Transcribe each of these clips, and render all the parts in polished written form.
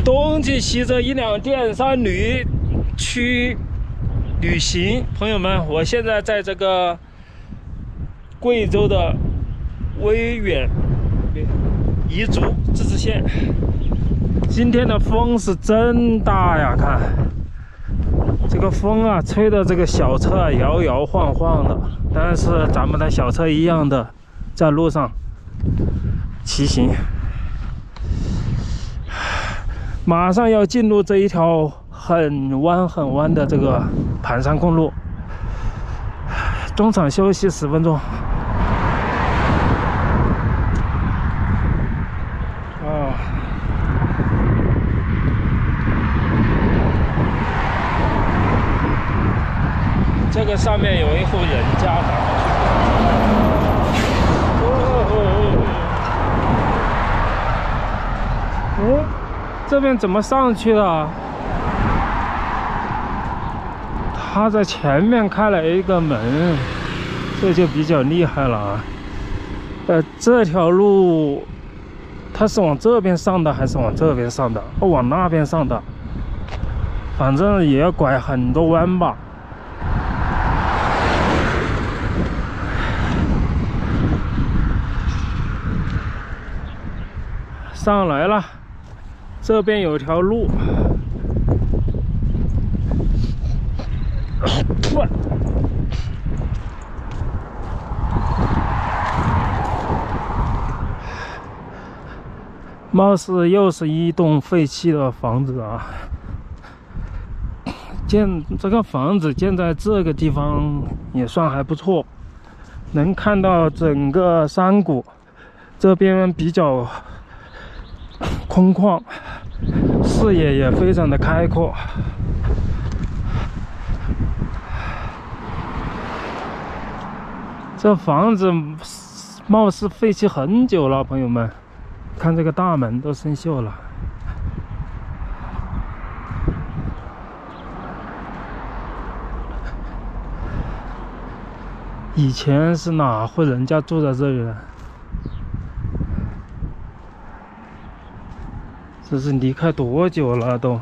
东起骑着一辆电三驴去旅行。朋友们，我现在在这个贵州的威远彝族自治县。今天的风是真大呀，看这个风啊，吹的这个小车摇摇晃晃的，但是咱们的小车一样的在路上骑行。马上要进入这一条很弯的这个盘山公路，中场休息10分钟。这个上面有一户人家，这边怎么上去的？他在前面开了一个门，这就比较厉害了啊。这条路他是往这边上的还是往这边上的？往那边上的，反正也要拐很多弯吧。上来了，这边有条路。貌似又是一栋废弃的房子啊！这个房子建在这个地方也算还不错，能看到整个山谷，这边比较空旷，视野也非常的开阔。这房子貌似废弃很久了，朋友们，看这个大门都生锈了。以前是哪户人家住在这里呢？这是离开多久了都？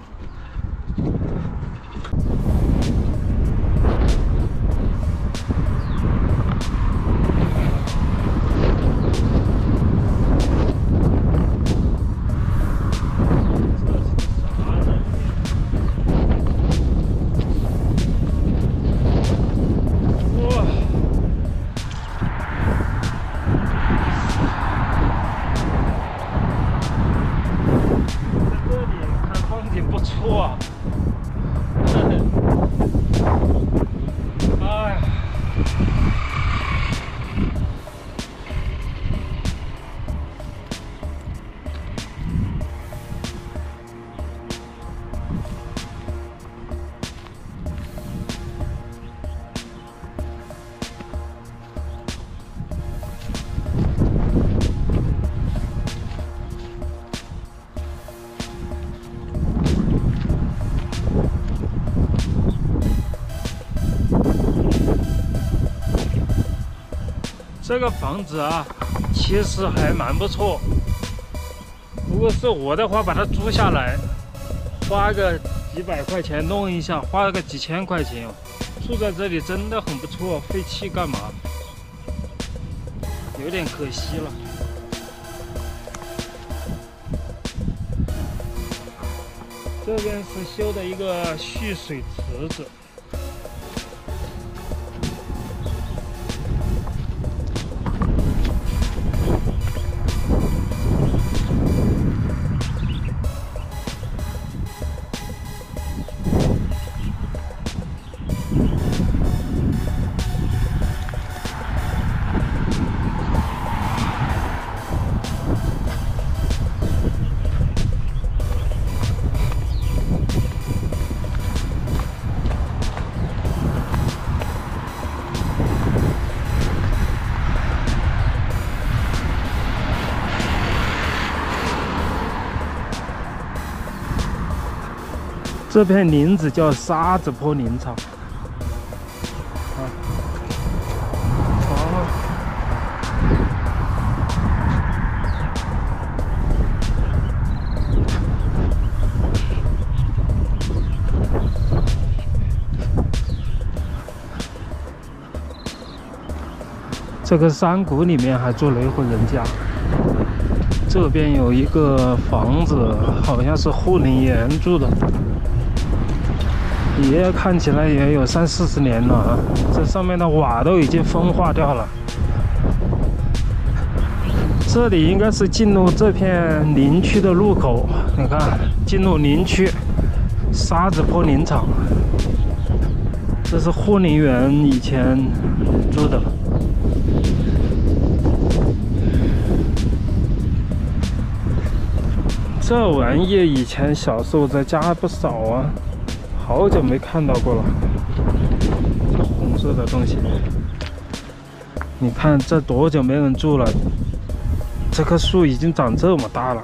这个房子啊，其实还蛮不错。如果是我的话，把它租下来，花个几百块钱弄一下，花个几千块钱，住在这里真的很不错。废弃干嘛？有点可惜了。这边是修的一个蓄水池子。这片林子叫沙子坡林场。 这个山谷里面还住了一户人家。这边有一个房子，好像是护林员住的，也看起来也有30-40年了啊。这上面的瓦都已经风化掉了。这里应该是进入这片林区的入口。你看，进入林区，沙子坡林场。这是护林员以前住的。这玩意以前小时候在家还不少啊，好久没看到过了。这红色的东西，你看这多久没人住了？这棵树已经长这么大了。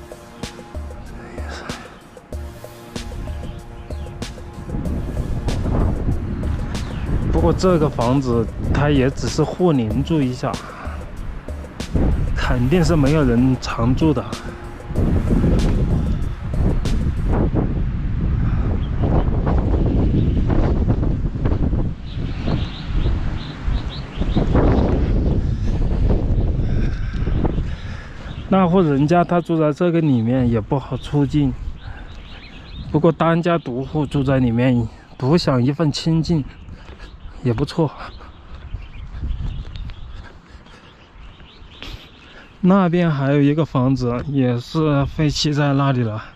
不过这个房子它也只是护林住一下，肯定是没有人常住的。那户人家他住在这个里面也不好出进，不过单家独户住在里面，独享一份清静也不错。那边还有一个房子也是废弃在那里了，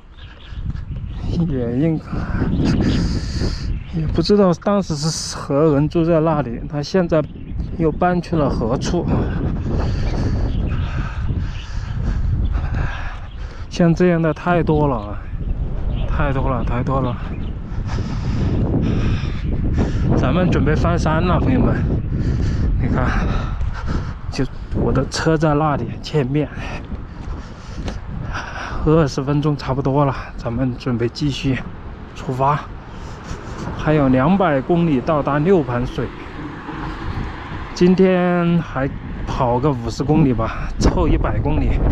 也不知道当时是何人住在那里，他现在又搬去了何处。像这样的太多了，太多了。咱们准备翻山了，朋友们。你看，就我的车在那里前面，20分钟差不多了，咱们准备继续出发。还有200公里到达6盘水。今天还跑个50公里吧，凑100公里。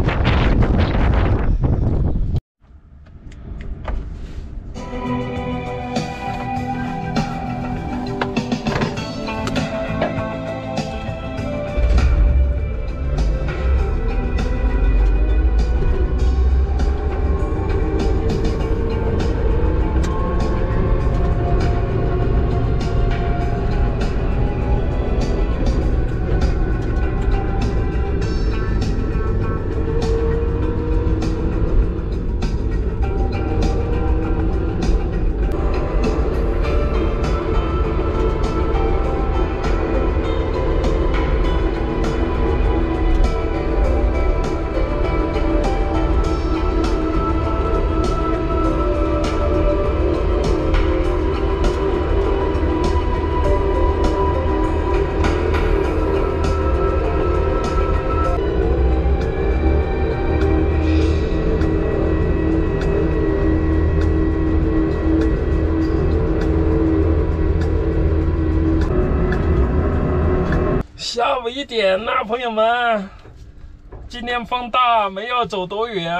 下午1点了，朋友们，今天风大，没有走多远，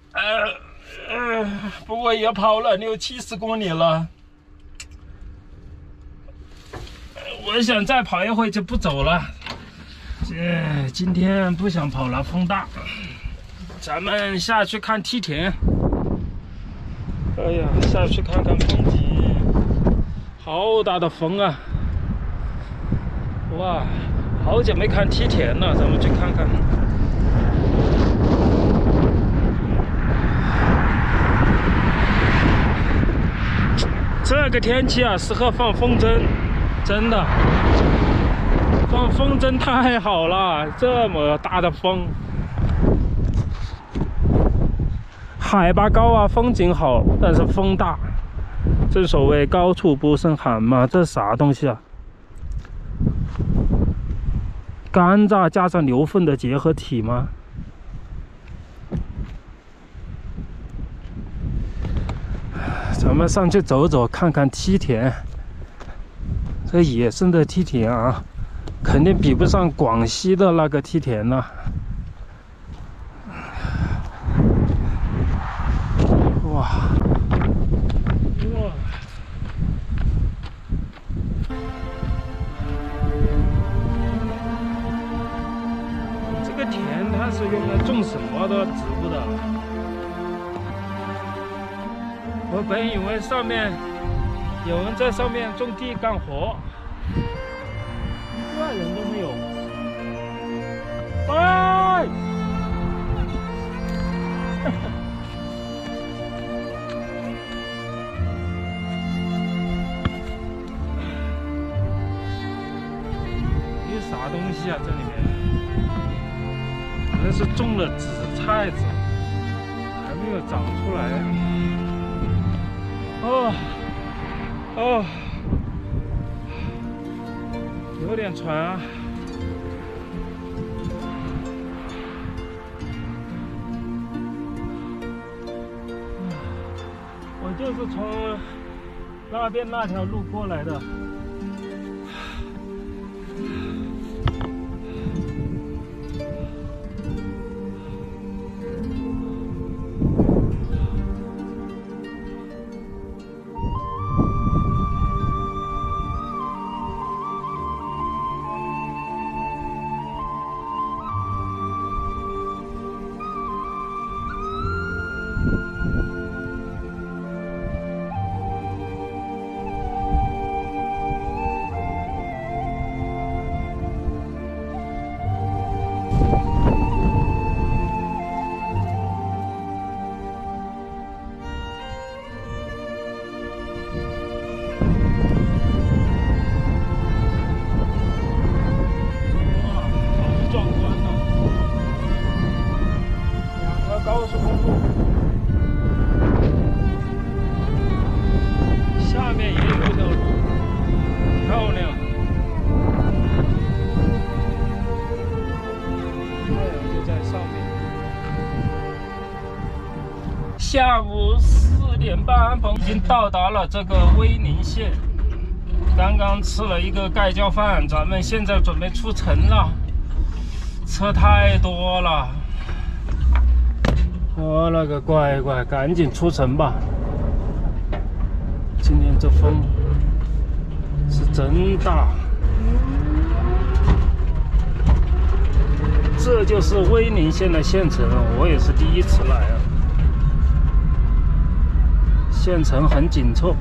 不过也跑了60-70公里了。我想再跑一会就不走了。今天不想跑了，风大。咱们下去看梯田。哎呀，下去看看风景，好大的风啊！哇！好久没看梯田了，咱们去看看。这个天气啊，适合放风筝，真的，放风筝太好了，这么大的风，海拔高啊，风景好，但是风大，正所谓高处不胜寒嘛。这啥东西啊？干燥加上牛粪的结合体吗？咱们上去走走，看看梯田。这野生的梯田啊，肯定比不上广西的那个梯田了。哇！ 是用来种什么的植物的。我本以为上面有人在上面种地干活，一个人都没有。哎！啥东西啊？这里面可能是种了紫菜籽，还没有长出来。哦，有点喘啊。我就是从那边那条路过来的。高速公路，下面也有一条路，漂亮。太阳就在上面。下午4点半，已经到达了这个威宁县。刚刚吃了一个盖浇饭，咱们现在准备出城了。车太多了。我了个乖乖，赶紧出城吧！今天这风是真大。这就是威宁县的县城，我也是第一次来啊。县城很紧凑。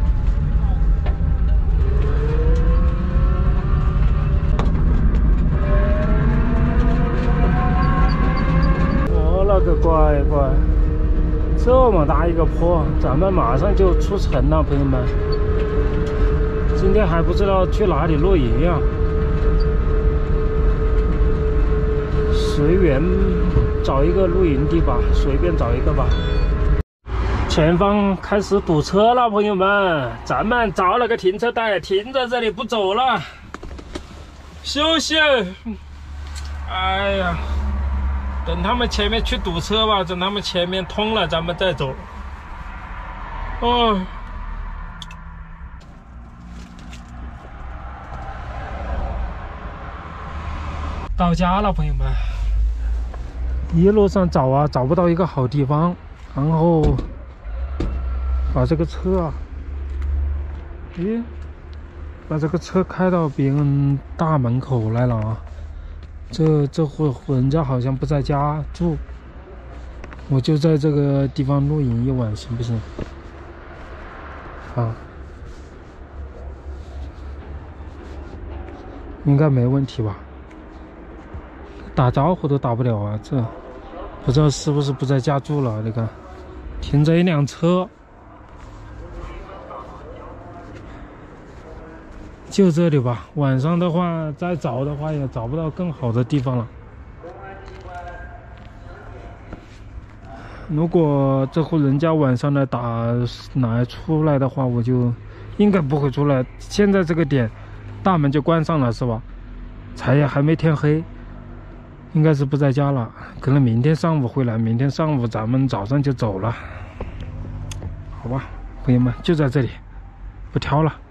我了个乖乖！这么大一个坡，咱们马上就出城了，朋友们。今天还不知道去哪里露营呀？随缘找一个露营地吧，随便找一个吧。前方开始堵车了，朋友们，咱们找了个停车带，停在这里不走了，休息。哎呀！等他们前面去堵车吧，等他们前面通了，咱们再走。哦，到家了，朋友们。一路上找啊，找不到一个好地方，然后把这个车啊，把这个车开到别人大门口来了啊。这户人家好像不在家住，我就在这个地方露营一晚，行不行？啊，应该没问题吧？打招呼都打不了啊！这不知道是不是不在家住了？你看，停着一辆车，就这里吧。晚上的话，再找的话也找不到更好的地方了。如果这户人家晚上来出来的话，我就应该不会出来。现在这个点，大门就关上了，是吧？还没天黑，应该是不在家了。可能明天上午回来，明天上午咱们早上就走了。好吧，朋友们，就在这里，不挑了。